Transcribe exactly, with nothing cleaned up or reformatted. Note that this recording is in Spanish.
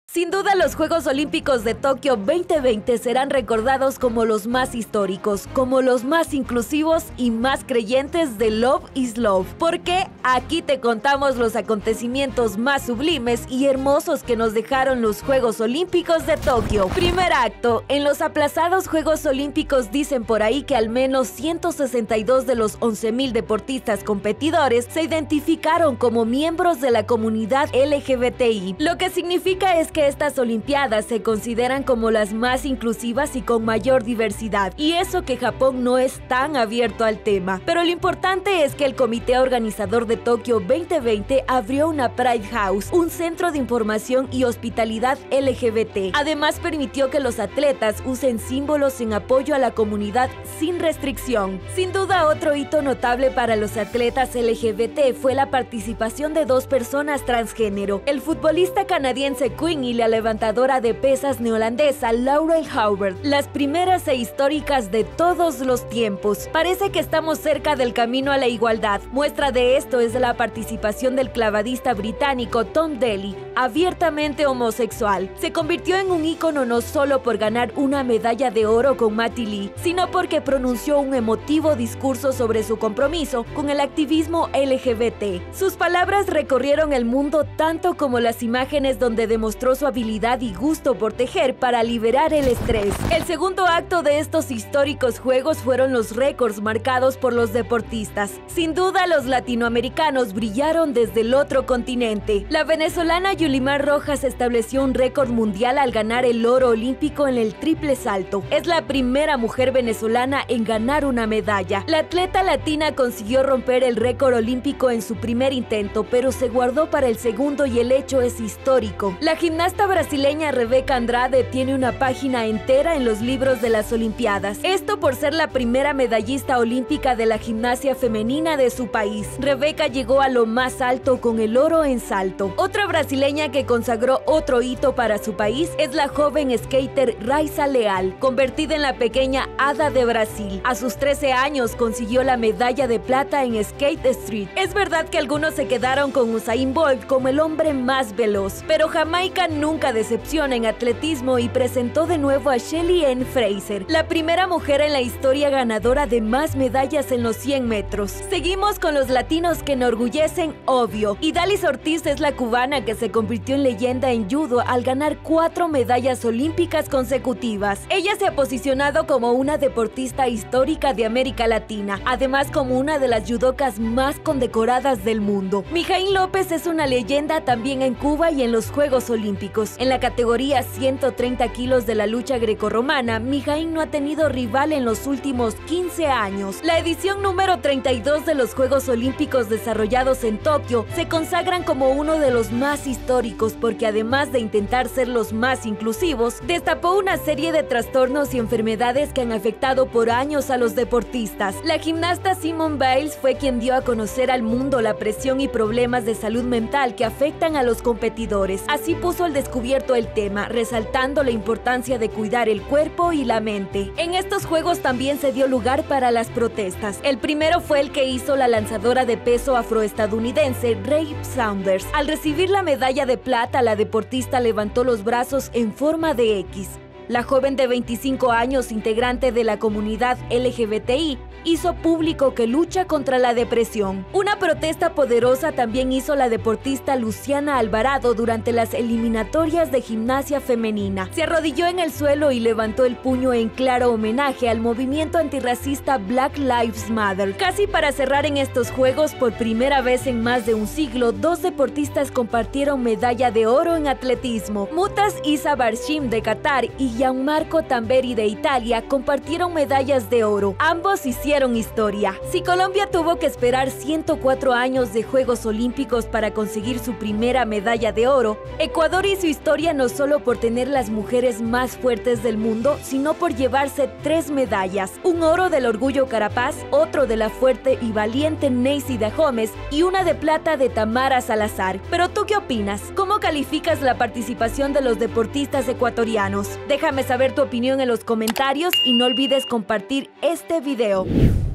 Sin duda, los Juegos Olímpicos de Tokio veinte veinte serán recordados como los más históricos, como los más inclusivos y más creyentes de Love is Love, porque aquí te contamos los acontecimientos más sublimes y hermosos que nos dejaron los Juegos Olímpicos de Tokio. Primer acto. En los aplazados Juegos Olímpicos dicen por ahí que al menos ciento sesenta y dos de los once mil deportistas competidores se identificaron como miembros de la comunidad L G B T I, lo que significa es que estas Olimpiadas se consideran como las más inclusivas y con mayor diversidad, y eso que Japón no es tan abierto al tema. Pero lo importante es que el comité organizador de Tokio veinte veinte abrió una Pride House, un centro de información y hospitalidad L G B T. Además, permitió que los atletas usen símbolos en apoyo a la comunidad sin restricción. Sin duda, otro hito notable para los atletas L G B T fue la participación de dos personas transgénero, el futbolista canadiense Quinn y la levantadora de pesas neozelandesa Laurel Howard, las primeras e históricas de todos los tiempos. Parece que estamos cerca del camino a la igualdad. Muestra de esto es la participación del clavadista británico Tom Daley, abiertamente homosexual. Se convirtió en un ícono no solo por ganar una medalla de oro con Matty Lee, sino porque pronunció un emotivo discurso sobre su compromiso con el activismo L G B T. Sus palabras recorrieron el mundo tanto como las imágenes donde demostró su habilidad y gusto por tejer para liberar el estrés. El segundo acto de estos históricos juegos fueron los récords marcados por los deportistas. Sin duda, los latinoamericanos brillaron desde el otro continente. La venezolana Yulimar Rojas estableció un récord mundial al ganar el oro olímpico en el triple salto. Es la primera mujer venezolana en ganar una medalla. La atleta latina consiguió romper el récord olímpico en su primer intento, pero se guardó para el segundo y el hecho es histórico. La gimnasta brasileña Rebeca Andrade tiene una página entera en los libros de las Olimpiadas. Esto por ser la primera medallista olímpica de la gimnasia femenina de su país. Rebeca llegó a lo más alto con el oro en salto. Otra brasileña que consagró otro hito para su país es la joven skater Raiza Leal, convertida en la pequeña hada de Brasil. A sus trece años consiguió la medalla de plata en Skate Street. Es verdad que algunos se quedaron con Usain Bolt como el hombre más veloz, pero Jamaica nunca decepciona en atletismo y presentó de nuevo a Shelly Ann Fraser, la primera mujer en la historia ganadora de más medallas en los cien metros. Seguimos con los latinos que enorgullecen, obvio. Idalis Ortiz es la cubana que se convirtió en leyenda en judo al ganar cuatro medallas olímpicas consecutivas. Ella se ha posicionado como una deportista histórica de América Latina, además como una de las judocas más condecoradas del mundo. Mijaín López es una leyenda también en Cuba y en los Juegos Olímpicos. En la categoría ciento treinta kilos de la lucha grecorromana, Mijaín no ha tenido rival en los últimos quince años. La edición número treinta y dos de los Juegos Olímpicos desarrollados en Tokio se consagran como uno de los más históricos porque además de intentar ser los más inclusivos, destapó una serie de trastornos y enfermedades que han afectado por años a los deportistas. La gimnasta Simone Biles fue quien dio a conocer al mundo la presión y problemas de salud mental que afectan a los competidores. Así puso al descubierto el tema, resaltando la importancia de cuidar el cuerpo y la mente. En estos juegos también se dio lugar para las protestas. El primero fue el que hizo la lanzadora de peso afroestadounidense Rae Saunders. Al recibir la medalla de plata, la deportista levantó los brazos en forma de X. La joven de veinticinco años, integrante de la comunidad L G B T I, hizo público que lucha contra la depresión. Una protesta poderosa también hizo la deportista Luciana Alvarado durante las eliminatorias de gimnasia femenina. Se arrodilló en el suelo y levantó el puño en claro homenaje al movimiento antirracista Black Lives Matter. Casi para cerrar en estos Juegos, por primera vez en más de un siglo, dos deportistas compartieron medalla de oro en atletismo. Mutas Isa Barshim de Qatar y Gianmarco Tamberi de Italia compartieron medallas de oro. Ambos hicieron historia. Si Colombia tuvo que esperar ciento cuatro años de Juegos Olímpicos para conseguir su primera medalla de oro, Ecuador hizo historia no solo por tener las mujeres más fuertes del mundo, sino por llevarse tres medallas: un oro del Orgullo Carapaz, otro de la fuerte y valiente Neisy Dahomes y una de plata de Tamara Salazar. Pero ¿tú qué opinas? ¿Cómo calificas la participación de los deportistas ecuatorianos? Déjame saber tu opinión en los comentarios y no olvides compartir este video.